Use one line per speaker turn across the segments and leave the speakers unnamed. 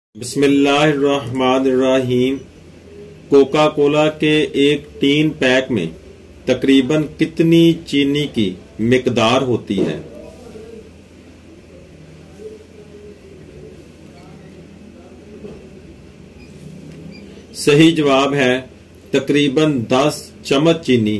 बिस्मिल्लाहिर्रहमानिर्रहीम। Coca Cola के एक टीन पैक में तकरीबन कितनी चीनी की मिकदार होती है? सही जवाब है तकरीबन 10 चम्मच चीनी।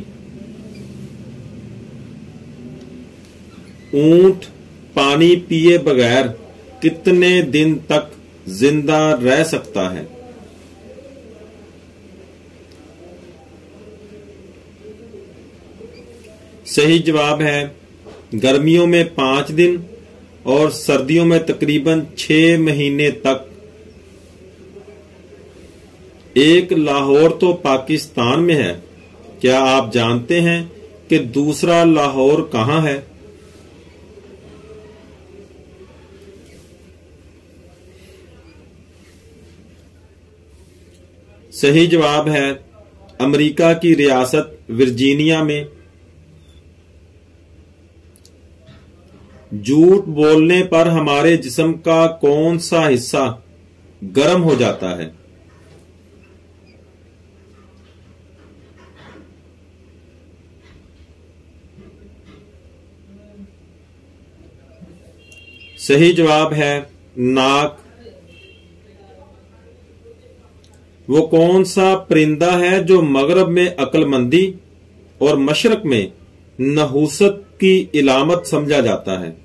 ऊंट पानी पिए बगैर कितने दिन तक जिंदा रह सकता है? सही जवाब है गर्मियों में 5 दिन और सर्दियों में तकरीबन 6 महीने तक। एक लाहौर तो पाकिस्तान में है, क्या आप जानते हैं कि दूसरा लाहौर कहां है? सही जवाब है अमेरिका की रियासत वर्जीनिया में। झूठ बोलने पर हमारे जिस्म का कौन सा हिस्सा गर्म हो जाता है? सही जवाब है नाक। वो कौन सा परिंदा है जो मगरब में अक्लमंदी और मशरक में नहूसत की इलामत समझा जाता है?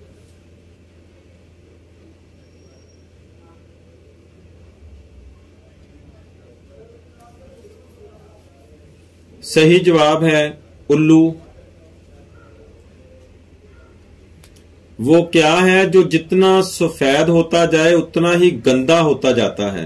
सही जवाब है उल्लू। वो क्या है जो जितना सफेद होता जाए उतना ही गंदा होता जाता है?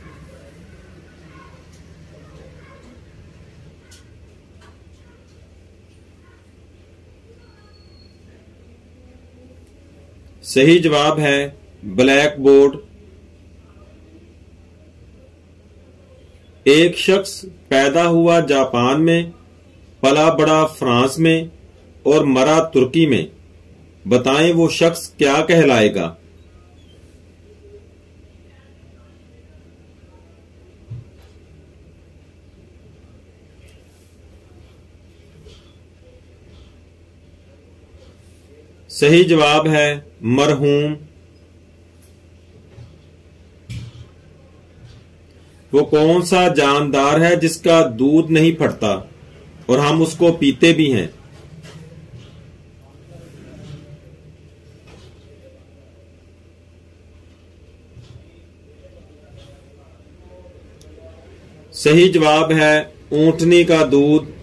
सही जवाब है ब्लैक बोर्ड। एक शख्स पैदा हुआ जापान में, पला बड़ा फ्रांस में और मरा तुर्की में, बताएं वो शख्स क्या कहलाएगा? सही जवाब है मरहूम। वो कौन सा जानदार है जिसका दूध नहीं फटता और हम उसको पीते भी हैं? सही जवाब है ऊंटनी का दूध।